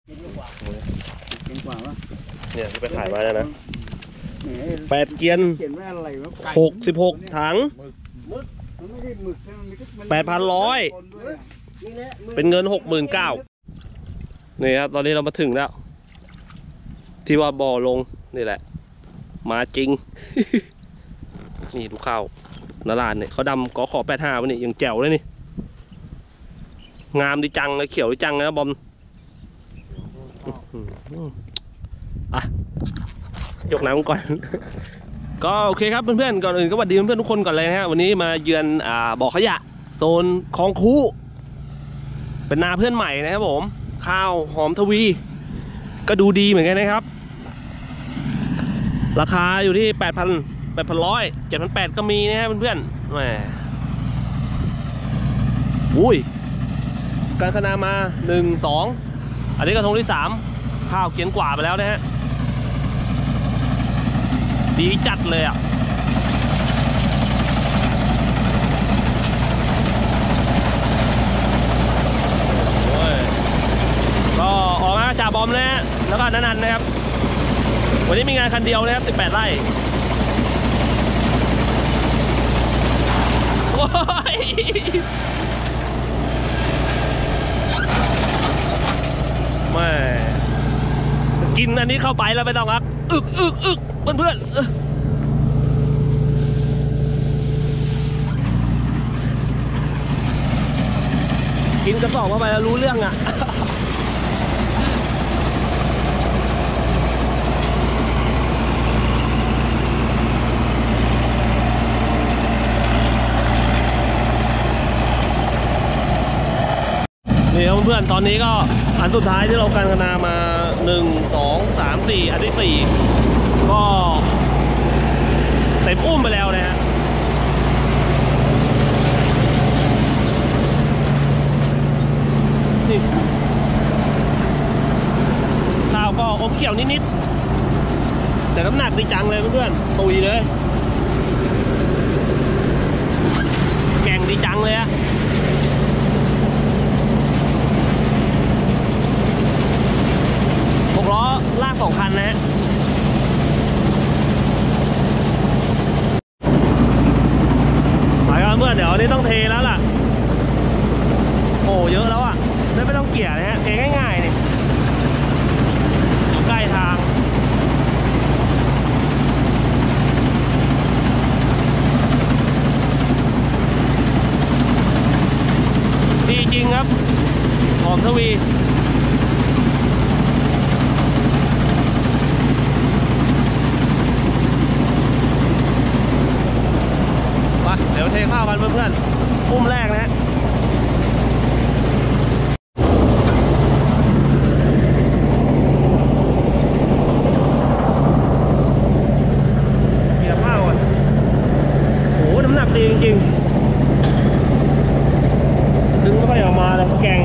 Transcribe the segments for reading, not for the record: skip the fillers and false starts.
เนี่ยที่ไปขายมาแล้วนะ8 เกียน66 ถัง8,100เป็นเงิน 69,000นี่ครับตอนนี้เรามาถึงแล้วที่ว่าบ่อลงนี่แหละมาจริง นี่ดูข้าวนาลานเนี่ยเขาดำกขอ85วันนี้ยังแจ๋วเลยนี่งามดีจังเลยเขียวดีจังนะบอมอ่ะยกน้ำก่อน ก็โอเคครับเพื่อนๆก่อนอื่นก็สวัสดีเพื่อนๆทุกคนก่อนเลยนะฮะวันนี้มาเยือนบ่อขยะโซนคลองคูเป็นนาเพื่อนใหม่นะครับผมข้าวหอมทวีก็ดูดีเหมือนกันนะครับราคาอยู่ที่ 8,100 7,800ก็มีนะครับเพื่อนๆแหมอุ้ยการคณามา1 2อันนี้กระทงที่3ข้าวเกียนกว่าไปแล้วนะฮะดีจัดเลยอ่ะก็ออกมาจ่าบอมนะฮะแล้วก็นันนะครับวันนี้มีงานคันเดียวนะครับ18 ไร่โอ้ยไม่กินอันนี้เข้าไปแล้วไม่ต้องครับอึกเพื่อนกินกระสอบเข้าไปแล้วรู้เรื่องอ่ะนี่ครับเพื่อนตอนนี้ก็อันสุดท้ายที่เราการคณามา1 2 3 4อันที่4ก็เต็มอุ้มไปแล้วนะฮะนี่ข้าวก็อมเขียวนิดๆแต่น้ำหนักดีจังเลยเพื่อนๆตุยเลยแก่งดีจังเลยอะล้อลาก2 คันนะฮะไปกันเพื่อนเดี๋ยวนี้ต้องเทแล้วล่ะโอ้เยอะแล้วอ่ะไม่ต้องเกี่ยนะฮะเทง่ายๆนี่อยู่ใกล้ทางดีจริงครับหอมทวีเดี๋ยวเทข้าวกันเพื่อนๆอุ้มแรกนะฮะเกี่ยวข้าวก่อนโอ้น้ำหนักดีจริงๆดึงไม่ค่อยออกมาเลยแกง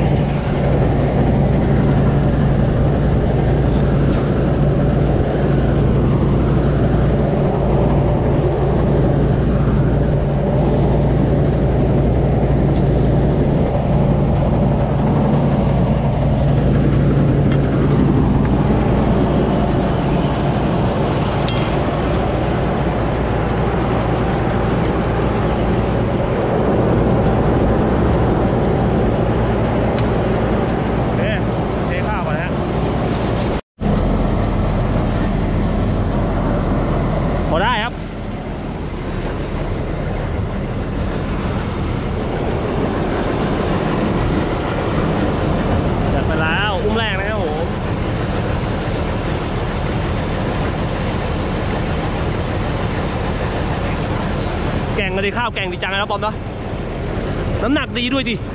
ได้ครับจัดไปแล้วอุ้มแรกนะครับผมแกงก็ดีข้าวแกงดีจังนะปอมเนาะน้ำหนักดีด้วยดิ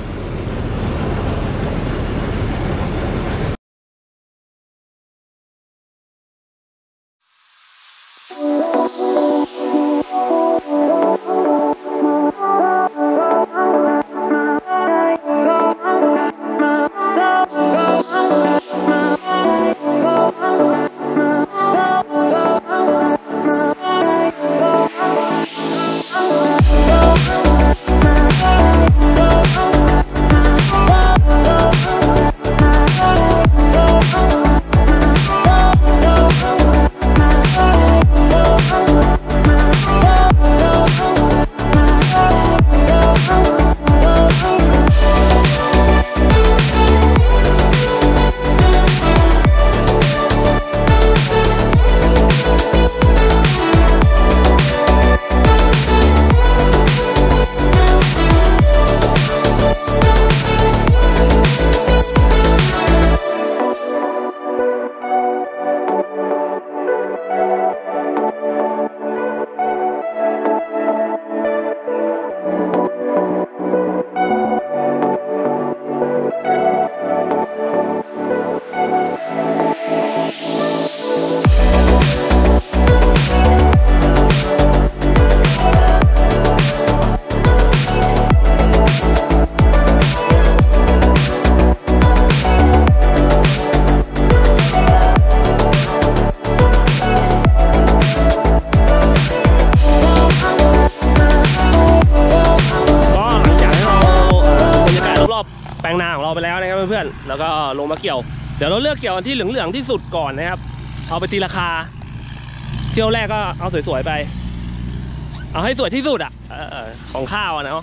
แล้วก็ลงมาเกี่ยวเดี๋ยวเราเลือกเกี่ยวที่เหลืองๆที่สุดก่อนนะครับเอาไปตีราคาเที่ยวแรกก็เอาสวยๆไปเอาให้สวยที่สุดอ่ะของข้าวนะ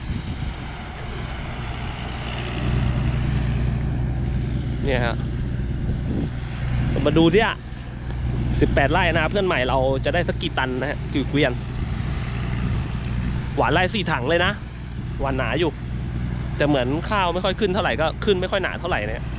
เนี่ยฮะมาดูดิ18 ไร่นะเพื่อนใหม่เราจะได้สักกี่ตันนะฮะกี่เกวียนหวานไร่4 ถังเลยนะหวานหนาอยู่แต่เหมือนข้าวไม่ค่อยขึ้นเท่าไหร่ก็ขึ้นไม่ค่อยหนาเท่าไหร่เนี่ย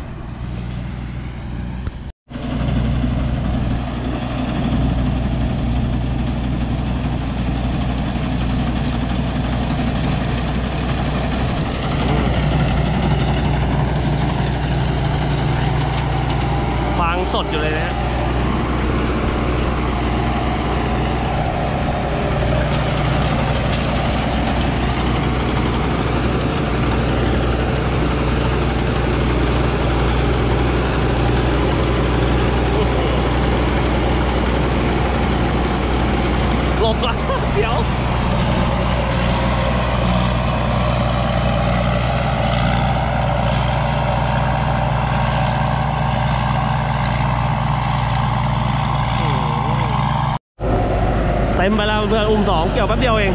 ฟางสดอยู่เลยนะหลบก่อนเดี๋ยวเต็มไปแล้วเพื่อนอุ้ม2เกี่ยวแป๊บเดียวเอง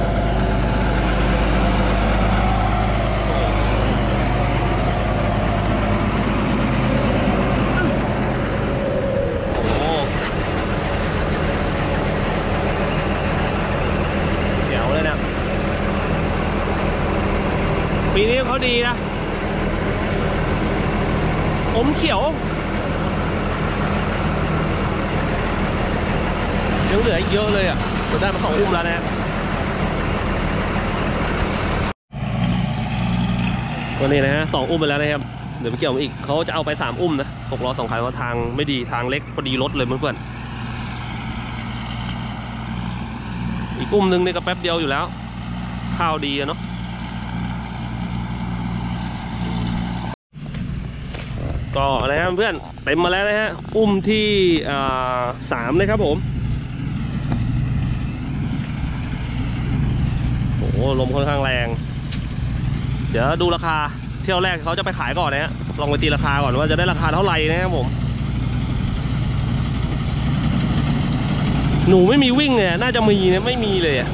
โอ้เดี๋ยวเลยเนี่ยปีนี้เขาดีนะผมเขียวยังเหลือเยอะเลยอ่ะเราได้มา2 อุ้มแล้วนะวันนี้นะฮะ2 อุ้มไปแล้วนะครับเดี๋ยวไปเกี่ยวอีกเขาจะเอาไป3 อุ้มนะ6 ล้อ 2 คันเพราะทางไม่ดีทางเล็กพอดีรถเลยเพื่อนอีก อุ้มนึงนี่ก็แป๊บเดียวอยู่แล้วข้าวดีเนาะก็นะครับเพื่อนเต็มมาแล้วนะฮะอุ้มที่3เลยครับผมโอ้ลมค่อนข้างแรงเดี๋ยวดูราคาเที่ยวแรกเขาจะไปขายก่อนนะฮะลองไปตีราคาก่อนว่าจะได้ราคาเท่าไหร่นะครับผมหนูไม่มีวิ่งเนี่ยน่าจะมีเนี่ยไม่มีเลยอ่ะ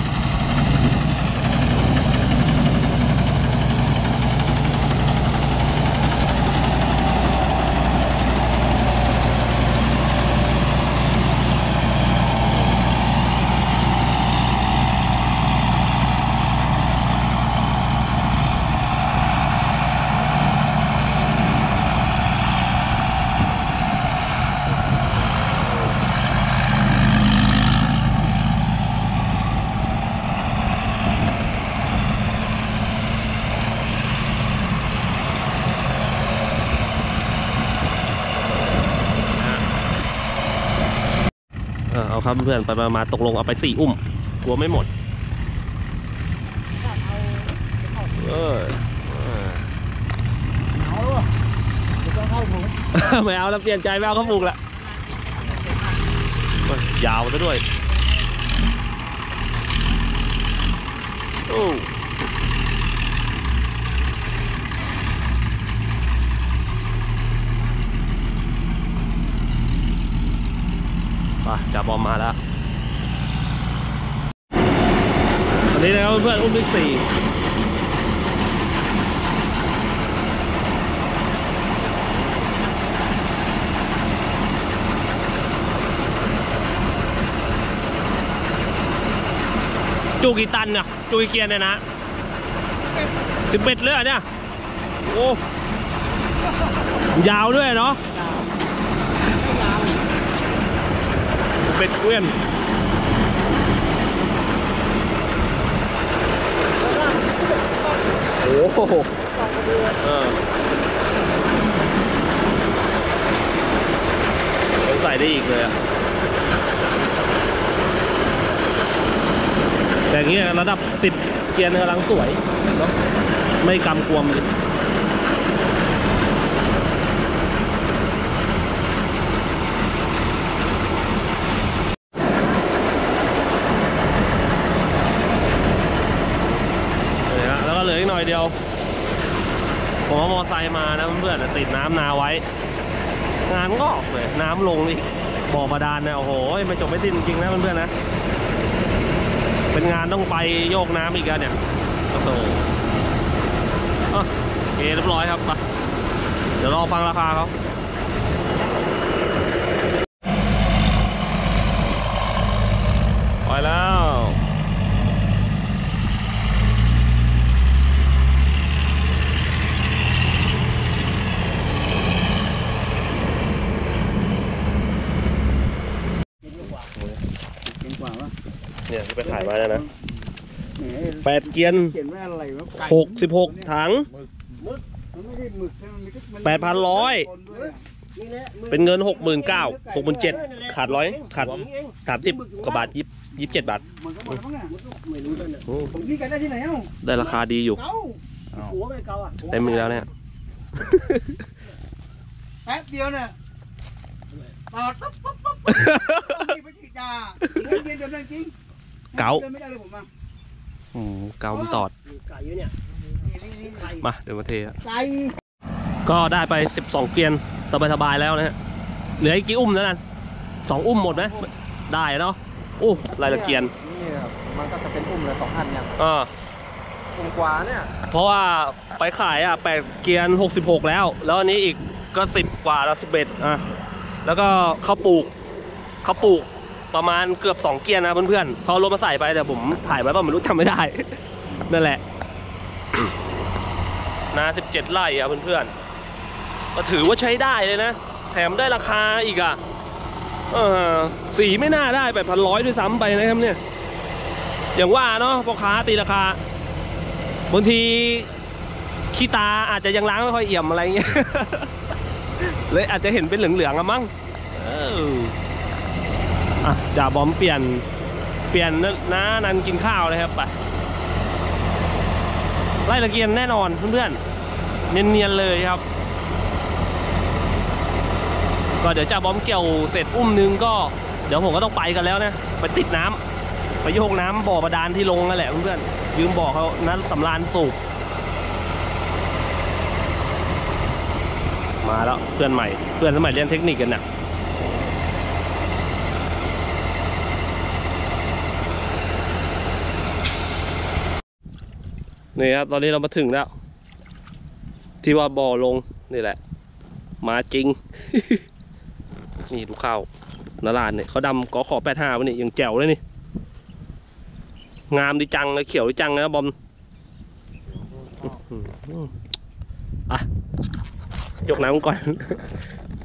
เอาครับเพื่อนไปมาตกลงเอาไป4 อุ้มกลัวไม่หมดไม่เอาแล้วเปลี่ยนใจไม่เอาข้าวหมูละยาวซะด้วยโอ้จ่าบอมมาแล้วอันนี้นะครับเพื่อนอุ้มที่4จูกี่ตันเนี่ยจูกี่เกียร์เนี่ยนะ11เลยเนี่ยโอ้ยาวด้วยเนาะเป็ดเกวียนโอ้โหต้องใส่ได้อีกเลยอะแต่อย่างเงี้ยระดับ10 เกียร์กำลังสวยเนาะไม่กำกวมเลยแล้วก็เหลืออีกหน่อยเดียวผมเอามอไซค์มาติดน้ำนาไว้ งานก็ออกเลยน้ำลงอีกบ่อบาดาลเนี่ยโอ้โหไม่จบไม่สิ้นจริงๆนะเพื่อนๆนะเป็นงานต้องไปโยกน้ำอีกแล้วเนี่ยโอ้โหโอเคเรียบร้อยครับไปเดี๋ยวรอฟังราคาเขาไปแล้วเนี่ยที่ไปขายมาแล้วนะ8 เกียน66 ถัง8,100เป็นเงิน 69,000 67,000ขาด100ขาด30 กว่าบาท27 บาทได้ราคาดีอยู่เต็มมือแล้วเนี่ยแป๊บเดียวเนี่ยต่อปุ๊บปุ๊บปุ๊บไปฉีดยาเย็นเดิมเลยจริงเก๋าไม่ได้เลยผมมาเก๋ามันตอดมาเดี๋ยวมาเทก็ได้ไป12 เกียนสบายๆแล้วนะฮะเหลืออีกกี่อุ้มแล้วนั่น2 อุ้มหมดไหมได้เนาะรายละเกียนนี่มันก็จะเป็นอุ้มละ2 อันเนี่ยอุ้มกว่าเนี่ยเพราะว่าไปขาย8 เกียน66แล้วอันนี้อีกก็10 กว่าแล้ว11แล้วก็ข้าวปลูกประมาณเกือบ2 เกียร์นะเพื่อนๆเขารถมาใส่ไปแต่ผมถ่ายไว้ป่ะไม่รู้จำไม่ได้ นั่นแหละ นา17 ไร่เพื่อนๆก็ถือว่าใช้ได้เลยนะแถมได้ราคาอีกสีไม่น่าได้8,100ด้วยซ้ำไปนะครับเนี่ยอย่างว่าเนาะพ่อค้าตีราคาบางทีขี้ตาอาจจะยังล้างไม่ค่อยเอี่ยมอะไรเงี้ย เลยอาจจะเห็นเป็นเหลืองๆมั้งจ่าบอมเปลี่ยนน้านันกินข้าวเลยครับไปไล่ละเกียนแน่นอนเพื่อนๆเนียนๆเลยครับก็เดี๋ยวจ่าบอมเกี่ยวเสร็จอุ้มนึงก็เดี๋ยวผมก็ต้องไปกันแล้วนะไปติดน้ำไปโยกน้ำบ่อบาดาลที่ลงนั่นแหละเพื่อนๆยืมบ่อเขานั้นสำราญสูบมาแล้วเพื่อนสมัยเรียนเทคนิคกันนะนี่ครับตอนนี้เรามาถึงแล้วที่ว่าบ่อลงนี่แหละมาจริง นี่ดูข้าวนาลานเนี่ยเขาดำกขอ85วันนี้ยังแจ๋วเลยนี่งามดีจังเลยเขียวดีจังนะบอมยกน้ำก่อน